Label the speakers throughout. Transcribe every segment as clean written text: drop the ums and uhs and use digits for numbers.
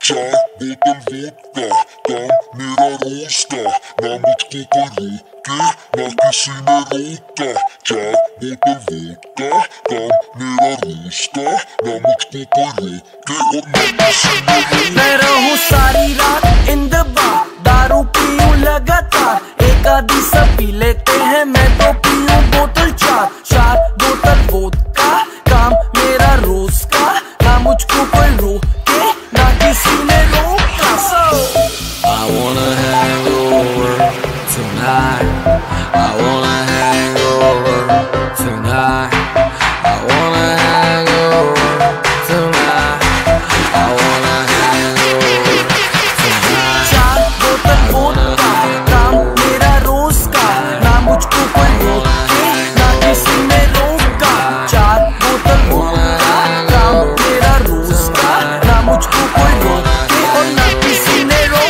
Speaker 1: चार बोतल वोडका, काम मेरा रोज का, ना मुझको कोई रोके ना किसी ने रोका। चार बोतल वोडका, काम मेरा रोज का, ना मुझको कोई रोके और ना किसी ने रोका।
Speaker 2: मैं रहूं सारी रात इन द बार, दारू पीऊं लगातार, एक आधी सब पी लेते हैं, मैं तो पीऊं बोतल चार। चार बोतल वोडका, काम मेरा रोज का, ना मुझको कोई रोके ना किसी ने रोका।
Speaker 3: I wanna hang over tonight. I wanna hang over tonight. I wanna hang over tonight. I wanna hang over tonight.
Speaker 2: चार बोतल वोडका, काम मेरा रोज का, ना मुझको कोई रोके ना किसी ने रोका। चार बोतल वोडका, काम मेरा रोज का, ना मुझको कोई रोके और ना किसी ने रोका।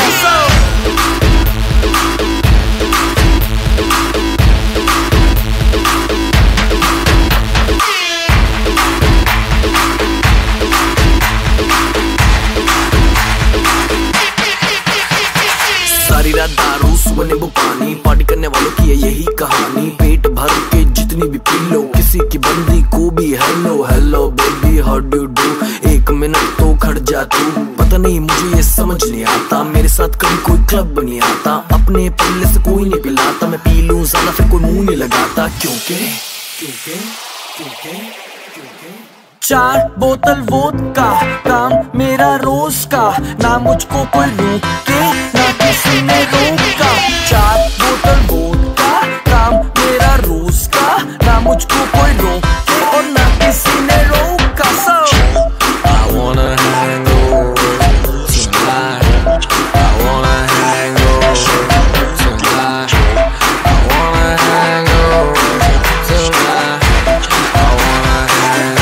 Speaker 2: सारी रात दारू सुबह नींबू पानी, पार्टी करने वालों की है यही कहानी। पेट भर के जितनी भी पी लो, किसी की बंदी को भी hello hello baby how do do. एक मिनट तो खड़ जा तू, पता नहीं मुझे ये समझ नहीं आता, मेरे साथ कभी कोई क्लब नहीं आता। अपने पल्ले से कोई नहीं पिलाता, मैं पी लूं ज्यादा फिर कोई मुंह नहीं लगाता। क्योंकि क्योंकि क्योंकि क्योंकि चार बोतल वोडका, काम मेरा रोज का, ना मुझको कोई रोके ना किसी ने रोका। चार बोतल वोडका, काम मेरा रोज का, ना मुझको कोई रोके और ना किसी ने रोका।
Speaker 3: I wanna hang over tonight. I wanna hang over tonight. I wanna hang over tonight. I wanna hang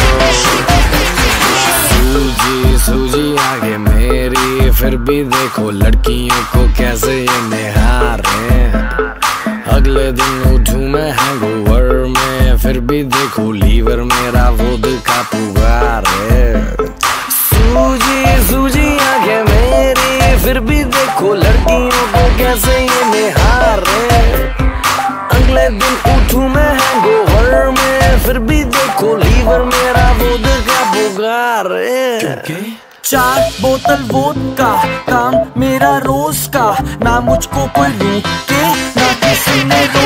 Speaker 3: over tonight. सूजी आगे मेरी, फिर भी देखो लड़कियों को कैसे ये निहारे। अगले दिन उठूं मैं हैंगओवर में, फिर भी देखो लीवर मेरा वोडका पुकारे। सूजी आगे मेरी, फिर भी देखो लड़कियों को कैसे ये निहारे। अगले दिन उठूं मैं हैंगओवर में, फिर भी देखो लीवर मेरा वोडका पुकारे।
Speaker 2: चार बोतल वोडका, काम मेरा रोज का, ना मुझको कोई रोके ना किसी ने रोका।